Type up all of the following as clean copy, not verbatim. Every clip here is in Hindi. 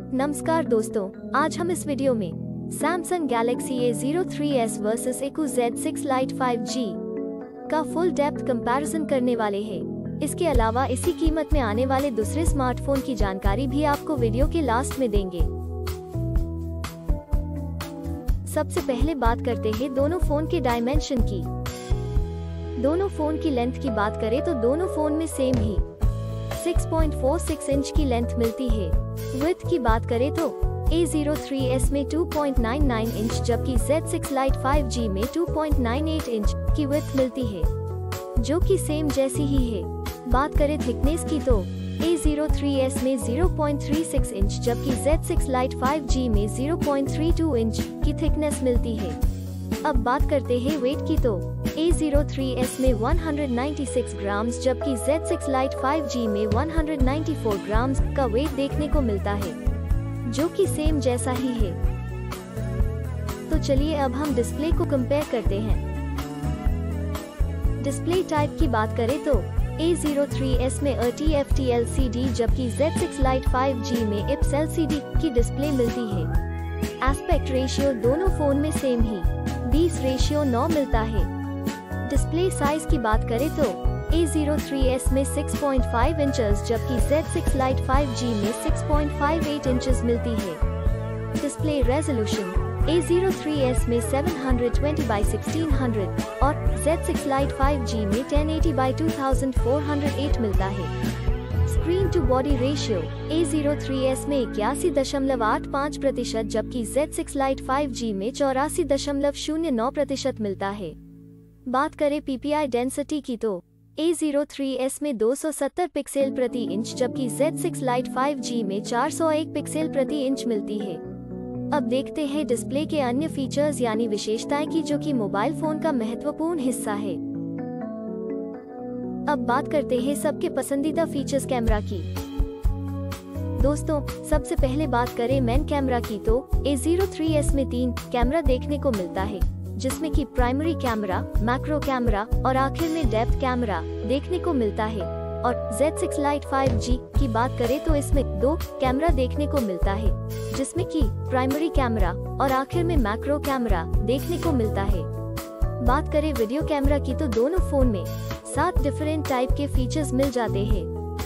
नमस्कार दोस्तों, आज हम इस वीडियो में Samsung Galaxy A03s versus Echo Z6 Lite 5G का फुल डेप्थ कंपैरिजन करने वाले हैं। इसके अलावा इसी कीमत में आने वाले दूसरे स्मार्टफोन की जानकारी भी आपको वीडियो के लास्ट में देंगे। सबसे पहले बात करते हैं दोनों फोन के डायमेंशन की। दोनों फोन की लेंथ की बात करें तो दोनों फोन में सेम ही 6.46 इंच की लेंथ मिलती है। विड्थ की बात करें तो A03s में 2.99 इंच जबकि Z6 Lite 5G में 2.98 इंच की विड्थ मिलती है, जो कि सेम जैसी ही है। बात करें थिकनेस की तो A03s में 0.36 इंच जबकि Z6 Lite 5G में 0.32 इंच की थिकनेस मिलती है। अब बात करते हैं वेट की तो A03s में 196 ग्राम्स जबकि Z6 Lite 5G में 194 ग्राम्स का वेट देखने को मिलता है, जो कि सेम जैसा ही है। तो चलिए अब हम डिस्प्ले को कंपेयर करते हैं। डिस्प्ले टाइप की बात करें तो A03s में TFT LCD जबकि Z6 Lite 5G में IPS LCD की डिस्प्ले मिलती है। एस्पेक्ट रेशियो दोनों फोन में सेम ही 20:9 मिलता है। डिस्प्ले साइज की बात करें तो A03s में 6.5 इंचेस जबकि Z6 Lite 5G में 6.58 इंचेस मिलती है। डिस्प्ले रेजोल्यूशन A03s में 720x1600 और Z6 Lite 5G में 1080x2408 मिलता है। Screen to body ratio A03s में 81.85% जबकि Z6 Lite 5G में 84.09% मिलता है। बात करें PPI डेंसिटी की तो A03s में 270 पिक्सल प्रति इंच जबकि Z6 Lite 5G में 401 पिक्सल प्रति इंच मिलती है। अब देखते हैं डिस्प्ले के अन्य फीचर्स यानी विशेषताएं की, जो कि मोबाइल फोन का महत्वपूर्ण हिस्सा है। अब बात करते हैं सबके पसंदीदा फीचर्स कैमरा की। दोस्तों, सबसे पहले बात करें मेन कैमरा की तो A03s में 3 कैमरा देखने को मिलता है, जिसमें कि प्राइमरी कैमरा, मैक्रो कैमरा और आखिर में डेप्थ कैमरा देखने को मिलता है। और Z6 Lite 5G की बात करें तो इसमें 2 कैमरा देखने को मिलता है, जिसमें कि प्राइमरी कैमरा और आखिर में मैक्रो कैमरा देखने को मिलता है। बात करें वीडियो कैमरा की तो दोनों फोन में 7 डिफरेंट टाइप के फीचर्स मिल जाते हैं।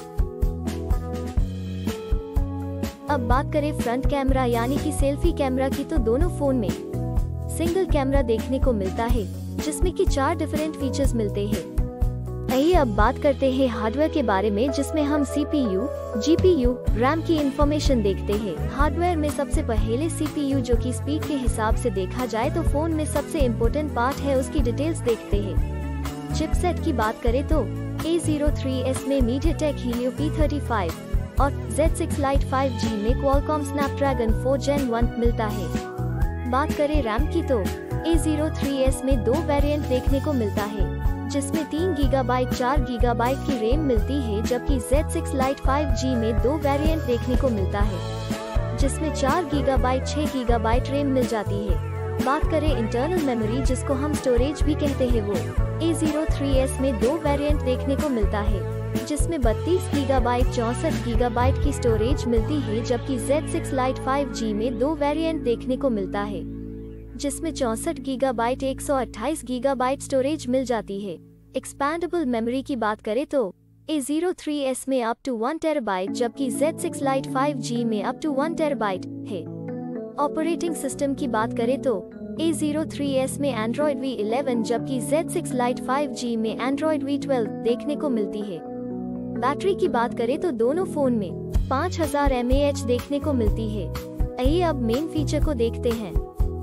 अब बात करें फ्रंट कैमरा यानी कि सेल्फी कैमरा की तो दोनों फोन में सिंगल कैमरा देखने को मिलता है, जिसमें कि 4 डिफरेंट फीचर्स मिलते हैं। आइए अब बात करते हैं हार्डवेयर के बारे में, जिसमें हम CPU, GPU, RAM की इंफॉर्मेशन देखते हैं। हार्डवेयर में सबसे पहले CPU, जो कि स्पीड के हिसाब से देखा जाए तो फोन में सबसे इम्पोर्टेंट पार्ट है, उसकी डिटेल्स देखते हैं। चिपसेट की बात करें तो A03s में MediaTek Helio P35 और Z6 Lite 5G में Qualcomm Snapdragon 4 Gen 1 मिलता है। बात करें रैम की तो A03s में 2 वेरिएंट देखने को मिलता है, जिसमें 3 GB 4 GB की रैम मिलती है, जबकि Z6 Lite 5G में 2 वेरिएंट देखने को मिलता है, जिसमें 4 GB 6 GB रैम मिल जाती है। बात करें इंटरनल मेमोरी, जिसको हम स्टोरेज भी कहते हैं, वो A03s में 2 वेरिएंट देखने को मिलता है, जिसमें 32 GB 64 GB की स्टोरेज मिलती है, जबकि Z6 Lite 5G में 2 वेरिएंट देखने को मिलता है, जिसमें 64 GB 128 GB स्टोरेज मिल जाती है। एक्सपैंडेबल मेमोरी की बात करें तो A03s में अप टू 1 TB जबकि Z6 Lite 5G में अप टू 1 TB है। ऑपरेटिंग सिस्टम की बात करें तो A03s में Android V11 जबकि Z6 Lite 5G में Android V12 देखने को मिलती है। बैटरी की बात करें तो दोनों फोन में 5000 mAh देखने को मिलती है। आइए अब मेन फीचर को देखते हैं।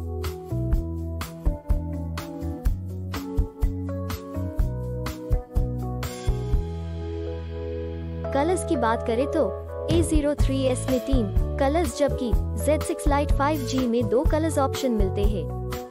कलर्स की बात करें तो A03s में 3 कलर्स जबकि Z6 Lite 5G में 2 कलर्स ऑप्शन मिलते हैं।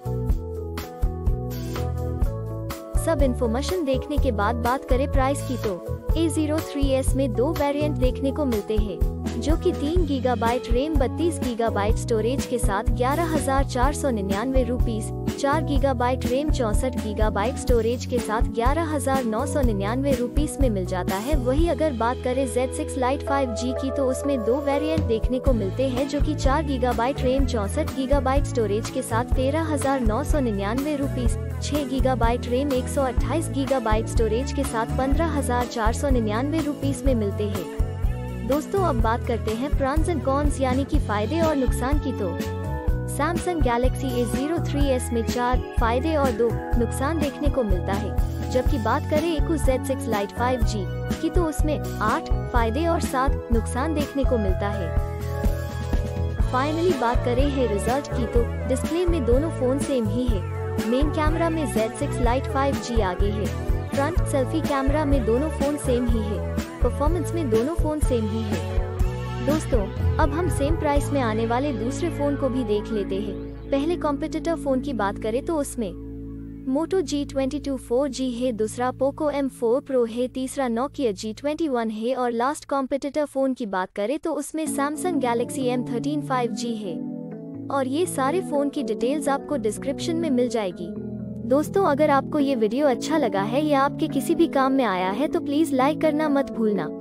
सब इन्फॉर्मेशन देखने के बाद बात करें प्राइस की तो A03s में 2 वेरिएंट देखने को मिलते हैं, जो कि 3 GB रैम 32 GB स्टोरेज के साथ 11,499 rupees 4 gigabyte RAM 64 gigabyte storage के साथ 11,999 रुपीस में मिल जाता है। वही अगर बात करें Z6 Lite 5G की तो उसमें 2 वेरिएंट देखने को मिलते हैं, जो कि 4 गीगाबाइट रैम 64 गीगाबाइट स्टोरेज के साथ 13,999 rupees, 6 gigabyte RAM 128 gigabyte storage के साथ 15,499 रुपीस में मिलते हैं। दोस्तों अब बात करते हैं प्रॉन्स एंड कॉन्स यानी कि फायदे और नुकसान की। तो सैमसंग गैलेक्सी A03s में 4 फायदे और 2 नुकसान देखने को मिलता है, जबकि बात करें Asus Z6 Lite 5G की तो उसमें 8 फायदे और 7 नुकसान देखने को मिलता है। फाइनली बात करें है रिजल्ट की तो डिस्प्ले में दोनों फोन सेम ही है। मेन कैमरा में Z6 Lite 5G आगे है, फ्रंट सेल्फी कैमरा में दोनों फोन सेम ही है, परफॉर्मेंस में दोनों फोन सेम ही है। दोस्तों अब हम सेम प्राइस में आने वाले दूसरे फोन को भी देख लेते हैं। पहले कॉम्पिटिटर फोन की बात करें तो उसमें Moto G22 4G है, दूसरा Poco M4 Pro है, तीसरा Nokia G21 है और लास्ट कॉम्पिटिटर फोन की बात करें तो उसमें Samsung Galaxy M13 5G है। और ये सारे फोन की डिटेल्स आपको डिस्क्रिप्शन में मिल जाएगी। दोस्तों अगर आपको ये वीडियो अच्छा लगा है या आपके किसी भी काम में आया है तो प्लीज लाइक करना मत भूलना।